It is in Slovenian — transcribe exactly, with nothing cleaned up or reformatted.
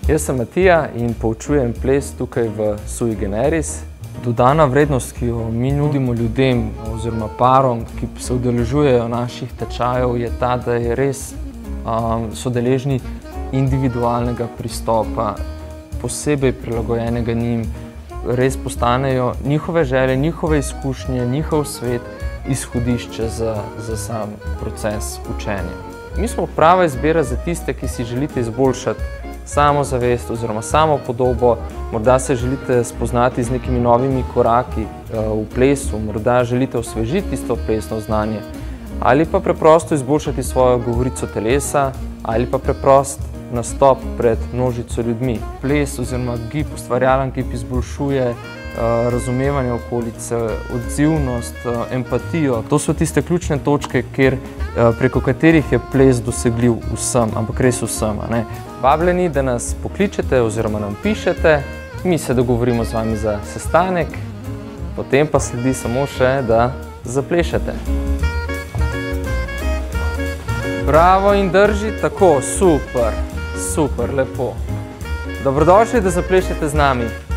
Jaz sem Matija in poučujem ples tukaj v Sui Generis. Dodana vrednost, ki jo mi nudimo ljudem oziroma parom, ki se udeležujejo naših tečajev, je ta, da je res um, so deležni individualnega pristopa, posebej prilagojenega njim. Res postanejo njihove želje, njihove izkušnje, njihov svet izhodišče za, za sam proces učenja. Mi smo prava izbira za tiste, ki si želite izboljšati samozavest oziroma samopodobo, morda se želite spoznati z nekimi novimi koraki v plesu, morda želite osvežiti tisto plesno znanje ali pa preprosto izboljšati svojo govorico telesa ali pa preprost nastop pred množico ljudmi. Ples oziroma gib, ustvarjalen gib izboljšuje razumevanje okolice, odzivnost, empatijo. To so tiste ključne točke, kjer, preko katerih je ples dosegljiv vsem, ampak res vsem. Ne? Vabljeni, da nas pokličete oziroma nam pišete, mi se dogovorimo z vami za sestanek, potem pa sledi samo še, da zaplešete. Bravo in drži, tako, super, super, lepo. Dobrodošli, da zaplešete z nami.